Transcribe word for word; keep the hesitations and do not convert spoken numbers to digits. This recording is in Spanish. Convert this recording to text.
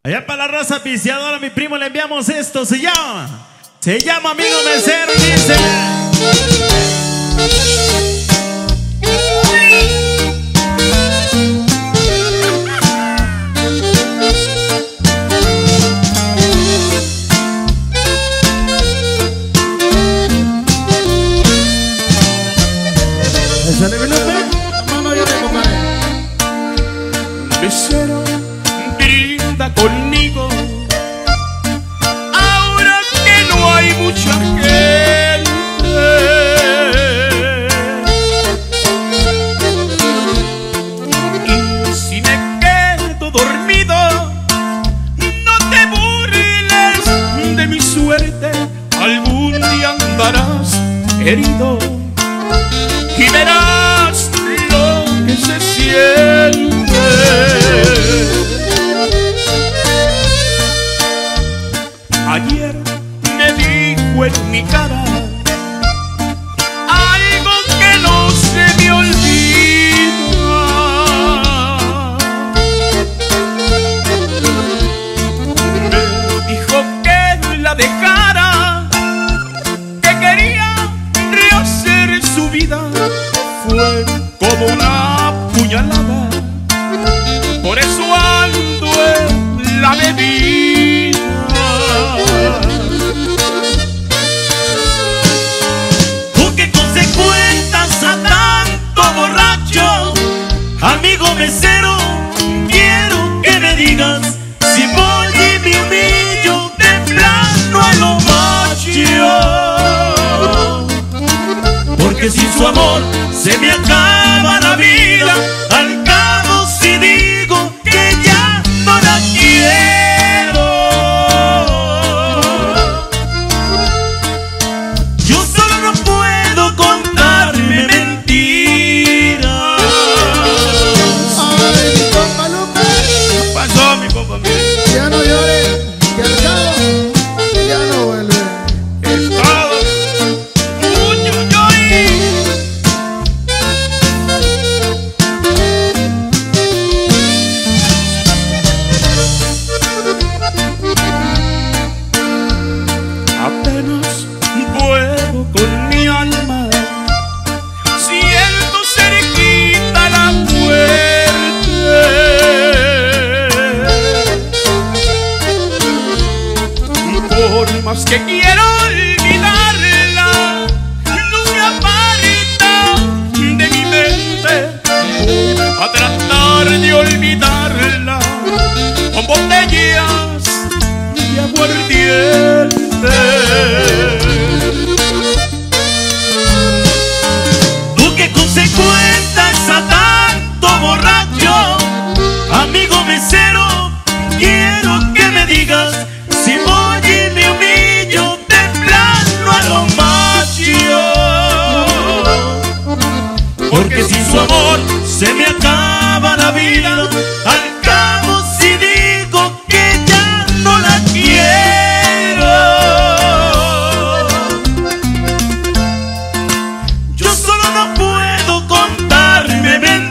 Allá para la raza piciadora, mi primo, le enviamos esto. Se llama, se llama Amigo Mesero, dice. Mesero, brinda conmigo, ahora que no hay mucha gente. Y si me quedo dormido, no te burles de mi suerte, algún día andarás herido y verás lo que se siente. Ayer me dijo en mi cara algo que no se me olvida. Me dijo que la dejara, que quería rehacer su vida. Fue como una puñalada, por eso ando en la bebida. ¿Tú qué consecuencias a tanto borracho? Amigo mesero, quiero que me digas si voy y me humillo de plano a lo macho. Porque sin su amor se me acaba la vida. Al cabo si digo que ya no la quiero, yo solo no puedo contarme mentiras. Ay, mi compa Lupe, ¿Qué pasó, mi compa? ya no llores, que al cabo ya no vuelve. Es todo. Uy, uy, uy. Apenas puedo con mi alma, siento cerquita la muerte. Por más que quiero olvidarla, no se aparta de mi mente. Voy a tratar de olvidarla con botellas de aguardiente. ¿Tú qué consecuencias a tanto borracho? Amigo mesero, quiero que me digas si voy y me humillo de plano a lo macho. Porque sin su amor se me acaba la vida. Al cabo si digo que ya no la quiero, yo solo no puedo contarme mentiras.